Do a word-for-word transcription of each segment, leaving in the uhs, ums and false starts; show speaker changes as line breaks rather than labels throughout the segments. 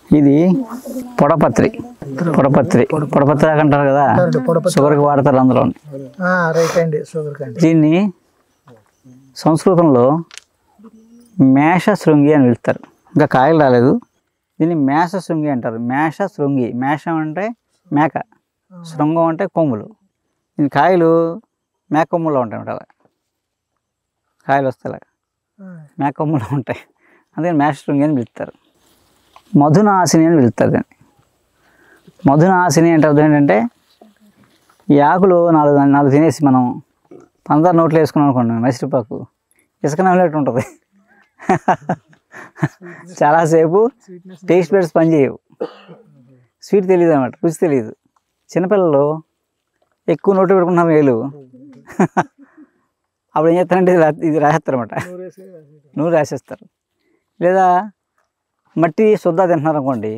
ఇది పొడపత్రి పొడపత్రి పొడపత్రి అంటారు కదా, షుగర్కి వాడతారు అందులో. దీన్ని సంస్కృతంలో మేష శృంగి అని పిలుస్తారు. ఇంకా కాయలు రాలేదు, దీన్ని మేష శృంగి అంటారు. మేష శృంగి, మేషం అంటే మేక, శృంగం అంటే కొమ్ములు. దీని కాయలు మేక కొమ్ములో ఉంటాయి అన్నమాట. అలా కాయలు వస్తాయి అలాగా మేక కొమ్ములో ఉంటాయి, అందుకని మేష శృంగి అని పిలుస్తారు. మధునాశిని అని పిలుస్తారు దాన్ని. మధునాశిని అంటే అర్థం ఏంటంటే, ఈ ఆకులు నాలుగు నాలుగు తినేసి మనం పంచదార నోట్లో వేసుకున్నాం అనుకోండి, మైసూరుపాకు ఇసుక నవ్వులేట్టు ఉంటుంది. చాలాసేపు టేస్ట్ బడ్స్ పని చేయవు, స్వీట్ తెలియదు అన్నమాట, రుచి తెలియదు. చిన్నపిల్లలు ఎక్కువ నోట్లో పెట్టుకుంటున్నాం వేలు, అప్పుడు ఏం చేస్తారంటే ఇది రాసేస్తారు అన్నమాట, నూనె రాసేస్తారు. లేదా మట్టి శుద్ధ తింటున్నారు అనుకోండి,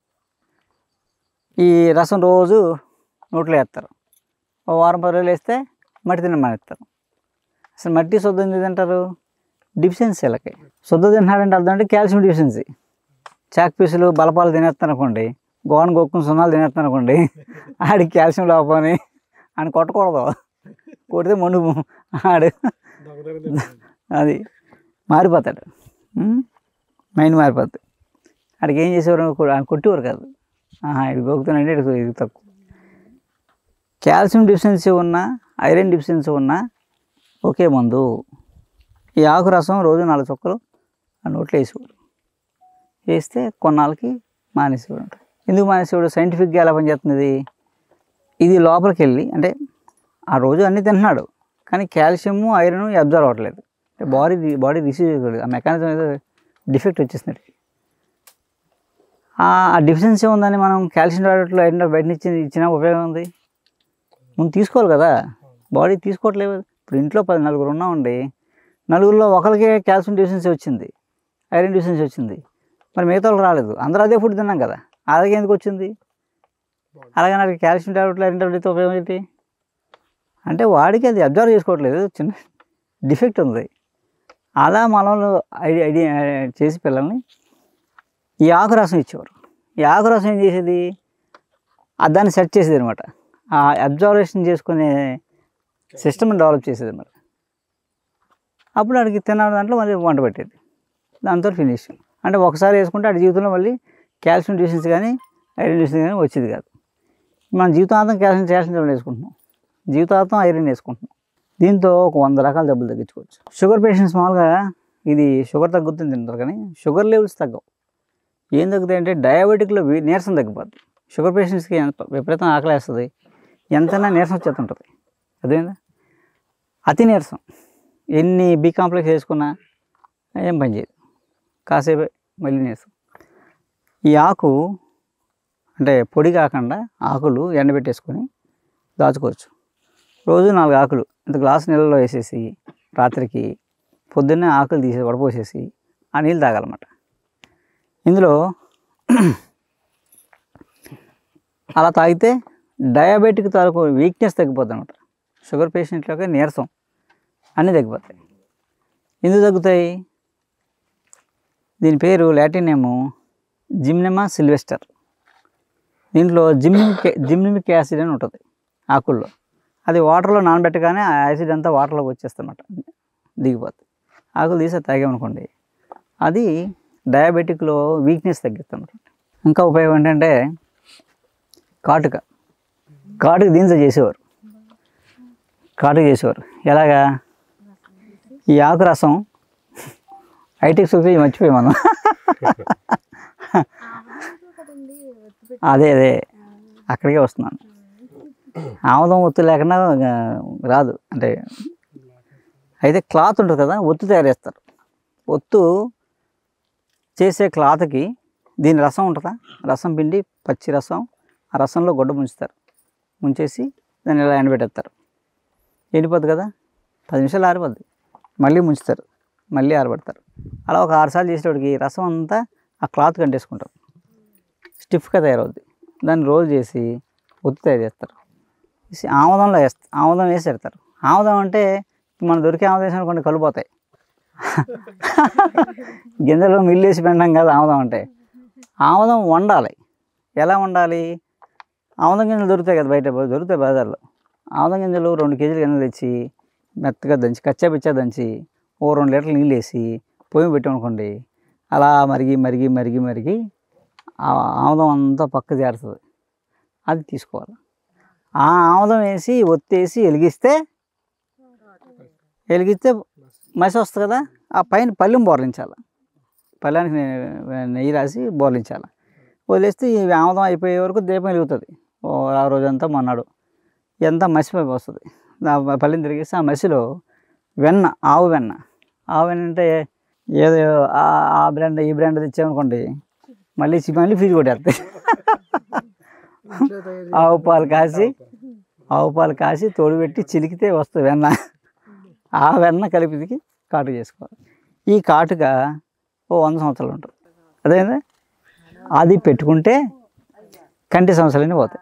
ఈ రసం రోజు నోట్లో వేస్తారు. ఓ వారం పది రోజులు వేస్తే మట్టి తిన్న మానేస్తారు. అసలు మట్టి శుద్ధ ఎందుకు తింటారు? డిఫిషియన్సీ వాళ్ళకి. శుద్ధ తింటున్నాడంటే అర్థం అంటే కాల్షియం డిఫిషియన్సీ. చాక్ పీసులు బలపాలు తినేస్తాను అనుకోండి, గోవన్ గోక్కుని సున్నాలు తినేస్తాను అనుకోండి, ఆడికి కాల్షియం లోపని అని కొట్టకూడదు, కొడితే మండు ఆడు అది మారిపోతాడు, మైండ్ మారిపోతుంది. ఆడికి ఏం చేసేవారు, ఆయన కొట్టేవారు కాదు, ఇది గోకుతానంటే ఇది తక్కువ. కాల్షియం డిఫిషియన్సీ ఉన్నా ఐరన్ డిఫిషియన్సీ ఉన్నా ఒకే మందు. ఈ ఆకు రసం రోజు నాలుగు చుక్కలు ఆ నోట్లో వేసేవాడు, వేస్తే కొన్నాళ్ళకి మానేసేవాడు. ఎందుకు మానేసేవాడు? సైంటిఫిక్గా ఎలా పనిచేస్తుంది ఇది? లోపలికి వెళ్ళి అంటే ఆ రోజు అన్నీ తింటున్నాడు, కానీ కాల్షియము ఐరన్ అబ్జర్వ్ అవ్వట్లేదు, బాడీ బాడీ రిసీవ్ చేయలేదు. ఆ మెకానిజం ఏదో డిఫెక్ట్ వచ్చేసినట్టు. ఆ డిఫిషియన్సీ ఉందని మనం కాల్షియం టాబ్లెట్లు ఐరన్ బయట నుంచి ఇచ్చిన ఉపయోగం ఉంది? ముందు తీసుకోవాలి కదా, బాడీ తీసుకోవట్లేదు. ఇప్పుడు ఇంట్లో పది నలుగురు ఉన్నామండి, నలుగురిలో ఒకరికే కాల్షియం డిఫిషియన్సీ వచ్చింది, ఐరన్ డిఫిషియన్సీ వచ్చింది, మరి మిగతా వాళ్ళు రాలేదు. అందరూ అదే ఫుడ్ తిన్నాం కదా, అలాగే ఎందుకు వచ్చింది? అలాగే నాకు కాల్షియం టాబ్లెట్లు ఐరన్ టాబ్లెట్తో ఉపయోగం ఏంటి అంటే, వాడికి అది అబ్జర్వ్ చేసుకోవట్లేదు, చిన్న డిఫెక్ట్ ఉంది. అలా మనలో ఐడి ఐడియా చేసి పిల్లల్ని ఈ ఆకు రసం ఇచ్చేవారు. ఈ ఆకు రసం ఏం చేసేది, దాన్ని సెట్ చేసేది అనమాట, ఆ అబ్జర్వేషన్ చేసుకునే సిస్టమ్ని డెవలప్ చేసేది అనమాట. అప్పుడు వాడికి తిన్న దాంట్లో మళ్ళీ వంట పెట్టేది, దాంతో ఫినిష్. అంటే ఒకసారి వేసుకుంటే వాడి జీవితంలో మళ్ళీ కాల్షియం డిఫిషియన్సీ కానీ ఐరన్ డిఫిషియన్సీ కానీ వచ్చేది కాదు. మనం జీవితాంతం కాల్షియం కాల్షియం వేసుకుంటున్నాం, జీవితాంతం ఐరన్ వేసుకుంటున్నాం. దీంతో ఒక వంద రకాల జబ్బులు తగ్గించుకోవచ్చు. షుగర్ పేషెంట్స్ మామూలుగా ఇది షుగర్ తగ్గుతుంది తింటారు, కానీ షుగర్ లెవెల్స్ తగ్గవు. ఏం తగ్గుతాయి అంటే డయాబెటిక్లో నీరసం తగ్గిపోద్ది. షుగర్ పేషెంట్స్కి ఎంత విపరీతం ఆకలి వేస్తుంది, ఎంతైనా నీరసం వచ్చేస్తుంటుంది. అదేందా అతి నీరసం, ఎన్ని బి కాంప్లెక్స్ వేసుకున్నా ఏం పని చేయదు, కాసేపే మళ్ళీ నీరసం. ఈ ఆకు అంటే పొడి కాకుండా ఆకులు ఎండబెట్టేసుకొని దాచుకోవచ్చు. రోజు నాలుగు ఆకులు ఇంత గ్లాసు నీళ్ళలో వేసేసి రాత్రికి పొద్దున్నే ఆకులు తీసి వడపోసేసి ఆ నీళ్ళు తాగాలన్నమాట. ఇందులో అలా తాగితే డయాబెటిక్ తాలూకు వీక్నెస్ తగ్గిపోద్ది అనమాట. షుగర్ పేషెంట్లకి నీరసం అన్నీ తగ్గిపోతాయి. ఎందుకు తగ్గుతాయి? దీని పేరు లాటిన్ నేము జిమ్నెమా సిల్వెస్టర్. దీంట్లో జిమ్నిమిక్ జిమ్నిమిక్ యాసిడ్ అని ఉంటుంది ఆకుల్లో. అది వాటర్లో నానబెట్టగానే ఆ యాసిడ్ అంతా వాటర్లోకి వచ్చేస్తుందన్నమాట, దిగిపోతుంది. ఆకులు తీసి తాగామనుకోండి, అది డయాబెటిక్లో వీక్నెస్ తగ్గిస్తుంది. ఇంకా ఉపయోగం ఏంటంటే కాటుక. కాటుక దీంతో చేసేవారు, కాటుక చేసేవారు ఎలాగా? ఈ ఆకు రసం ఐటెక్స్ వచ్చి మర్చిపోయి మనం అదే అదే అక్కడికే వస్తున్నాను. ఆముదం ఒత్తు లేకుండా రాదు. అంటే అయితే క్లాత్ ఉంటుంది కదా, ఒత్తు తయారు చేస్తారు. ఒత్తు చేసే క్లాత్కి దీని రసం ఉంటుందా, రసం పిండి పచ్చి రసం, ఆ రసంలో గొడ్డ ముంచుతారు. ముంచేసి దాన్ని ఇలా ఎండబెట్టేస్తారు. ఎండిపోద్ది కదా, పది నిమిషాలు ఆరిపోద్ది, మళ్ళీ ముంచుతారు, మళ్ళీ ఆరబెడతారు. అలా ఒక ఆరు సార్లు చేసేవాడికి రసం అంతా ఆ క్లాత్ కంటేసుకుంటారు, స్టిఫ్గా తయారవుద్ది. దాన్ని రోల్ చేసి ఒత్తి తయారు చేస్తారు. ఆముదంలో వేస్తారు, ఆముదం వేసి పెడతారు. ఆముదం అంటే మనం దొరికే ఆముదం వేసిన కొన్ని కలిపోతాయి, గింజలు మిల్లు వేసి పెండం కాదు ఆముదం అంటే. ఆముదం వండాలి. ఎలా వండాలి? ఆముదం గింజలు దొరుకుతాయి కదా, బయట దొరుకుతాయి బజార్లో. ఆముదం గింజలు రెండు కేజీలు గింజలు తెచ్చి మెత్తగా దంచి కచ్చా పిచ్చా దంచి ఓ రెండు లీటర్లు నీళ్ళు వేసి పొయ్యి పెట్టామనుకోండి, అలా మరిగి మరిగి మరిగి మరిగి ఆ ఆముదం అంతా పక్క చేరుతుంది. అది తీసుకోవాలి. ఆ ఆముదం వేసి ఒత్తేసి వెలిగిస్తే వెలిగిస్తే మసి వస్తుంది కదా, ఆ పైన పళ్ళెం బోర్లించాలి. పళ్ళానికి నెయ్యి రాసి బోర్లించాలి. వదిలేస్తే ఈ ఆముదం అయిపోయే వరకు దీపం వెలుగుతుంది. ఓ ఆ రోజంతా మొన్నాడు ఎంత మసిపోయి వస్తుంది. ఆ పళ్ళెం తిరిగేసి ఆ మసిలో వెన్న, ఆవు వెన్న. ఆవు వెన్న అంటే ఏదో ఆ బ్రాండ్ ఈ బ్రాండ్ తెచ్చామనుకోండి, మళ్ళీ మళ్ళీ ఫీజు కొట్టేస్తాయి. ఆవు పాలు కాసి ఆవు పాలు కాసి తోడుపెట్టి చిలికితే వస్తుంది వెన్న. ఆ వెన్న కలిపిదికి కాటుక చేసుకోవాలి. ఈ కాటుక ఓ వంద సంవత్సరాలు ఉంటుంది. అదేందా అది పెట్టుకుంటే కంటి సమస్యలన్నీ పోతాయి.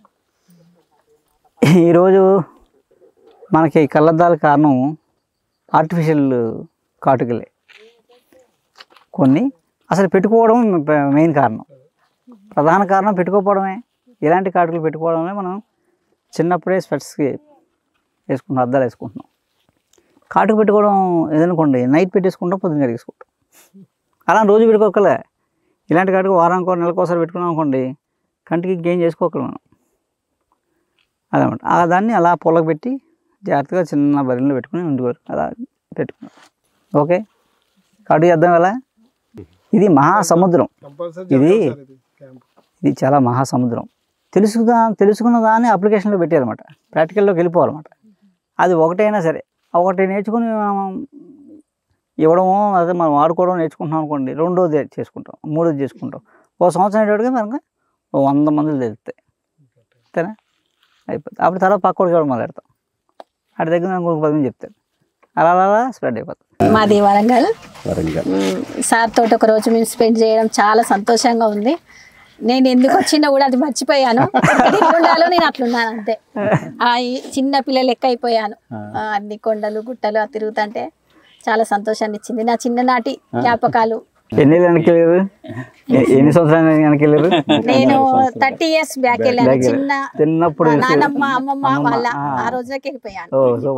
ఈరోజు మనకి కళ్ళద్దాల కారణం ఆర్టిఫిషియల్ కాటుకలే. కొన్ని అసలు పెట్టుకోవడం మెయిన్ కారణం, ప్రధాన కారణం పెట్టుకోకపోవడమే. ఇలాంటి కాటుకలు పెట్టుకోవడమే మనం చిన్నప్పుడే స్పెట్స్కి వేసుకుంటాం, అద్దాలు వేసుకుంటున్నాం. కాటుక పెట్టుకోవడం ఏదనుకోండి, నైట్ పెట్టేసుకుంటాం, పొద్దున్న కడిగేసుకుంటాం. అలా రోజు పెట్టుకోకలే. ఇలాంటి కాటుక వారానికి నెలకోసారి పెట్టుకున్నాం అనుకోండి, కంటికి ఇంకేం చేసుకోకలే మనం. అదనమాట. ఆ దాన్ని అలా పొలకు పెట్టి జాగ్రత్తగా చిన్న బరిలో పెట్టుకుని ఉండుకోరు, అలా పెట్టుకున్నాం. ఓకే, కాటుక చేద్దాం. ఎలా? ఇది మహాసముద్రం. ఇది ఇది చాలా మహాసముద్రం. తెలుసుదా తెలుసుకున్న దాన్ని అప్లికేషన్లో పెట్టారన్నమాట. ప్రాక్టికల్లోకి వెళ్ళిపోవాలన్నమాట. అది ఒకటైనా సరే, ఒకటి నేర్చుకుని ఇవ్వడము, అదే మనం వాడుకోవడం నేర్చుకుంటున్నాం అనుకోండి, రెండోది చేసుకుంటాం, మూడోది చేసుకుంటాం. ఓ సంవత్సరం అయ్యేటికి మనకు ఓ వంద మందులు తెలుస్తాయి. అంతేనా? అయిపోతుంది. అప్పుడు తర్వాత పక్క కూడా మొదలెడతాం. అటు దగ్గర ఇంకొక పది మంది చెప్తారు. అలా అలా స్ప్రెడ్ అయిపోతుంది.
మాది వరంగల్. సార్ తోటి ఒక రోజు మేము స్పెండ్ చేయడం చాలా సంతోషంగా ఉంది. నేను ఎందుకు వచ్చినా కూడా అది మర్చిపోయాను. ఎట్లుండాలో నేను అట్లున్నాను అంతే. ఆ చిన్న పిల్లలు లెక్క అయిపోయాను. అన్ని కొండలు గుట్టలు ఆ తిరుగుతుంటే చాలా సంతోషాన్ని ఇచ్చింది. నా చిన్ననాటి జ్ఞాపకాలు.
ఎన్ని వెనకెళ్ళారు? ఎన్ని సంవత్సరాలు వెనకెళ్ళారు?
నేను థర్టీ ఇయర్స్ బ్యాక్ వెళ్ళాను. చిన్న చిన్నప్పుడు నానమ్మ అమ్మమ్మ వాళ్ళ ఆ రోజులకి వెళ్ళిపోయాను.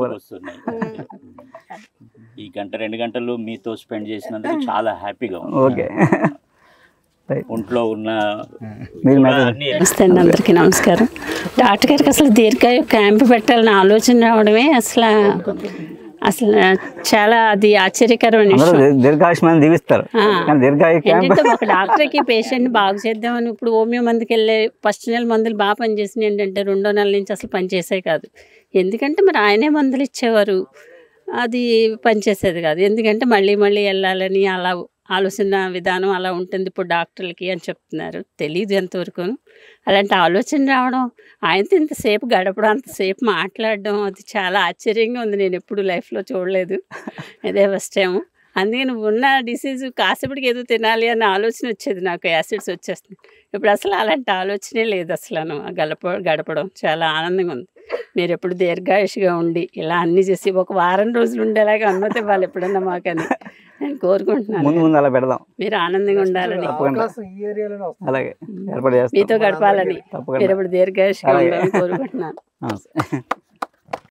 ఈ గంట రెండు గంటలు మీతో స్పెండ్ చేసినందుకు చాలా హ్యాపీగా ఉంది.
ఓకే,
ఒంట్లో ఉన్న
నమస్తే అండి, అందరికీ నమస్కారం. డాక్టర్ గారికి అసలు దీర్ఘాయు క్యాంప్ పెట్టాలని ఆలోచన రావడమే అసలు అసలు చాలా అది ఆశ్చర్యకరమైన విషయం.
దీర్ఘాయుష్మాన్ని దీవిస్తారు.
ఏంటంటే ఒక డాక్టర్కి పేషెంట్ని బాగు చేద్దామని ఇప్పుడు హోమియో మందుకి వెళ్ళే ఫస్ట్ నెల మందులు బాగా పనిచేసినాయి ఏంటంటే రెండో నెల నుంచి అసలు పనిచేసే కాదు. ఎందుకంటే మరి ఆయనే మందులు ఇచ్చేవారు, అది పనిచేసేది కాదు. ఎందుకంటే మళ్ళీ మళ్ళీ వెళ్ళాలని అలా ఆలోచన విధానం అలా ఉంటుంది ఇప్పుడు డాక్టర్లకి అని చెప్తున్నారు. తెలీదు ఎంతవరకు. అలాంటి ఆలోచన రావడం, ఆయనతో ఇంతసేపు గడపడం, అంతసేపు మాట్లాడడం, అది చాలా ఆశ్చర్యంగా ఉంది. నేను ఎప్పుడు లైఫ్లో చూడలేదు, ఇదే ఫస్ట్ టైం. అందుకే నువ్వు ఉన్న డిసీజ్ కాసేపటికి ఏదో తినాలి అన్న ఆలోచన వచ్చేది నాకు, యాసిడ్స్ వచ్చేస్తుంది. ఇప్పుడు అసలు అలాంటి ఆలోచనే లేదు అసలు. గడప గడపడం చాలా ఆనందంగా ఉంది. మీరు ఎప్పుడు దీర్ఘాయుషిగా ఉండి ఇలా అన్నీ చేసి ఒక వారం రోజులు ఉండేలాగా అనుమతి ఇవ్వాలి ఎప్పుడన్నా మాకని నేను కోరుకుంటున్నాను. మీరు ఆనందంగా ఉండాలని, మీతో గడపాలని, మీరు ఎప్పుడు దీర్ఘాయుషిగా ఉండాలని కోరుకుంటున్నాను.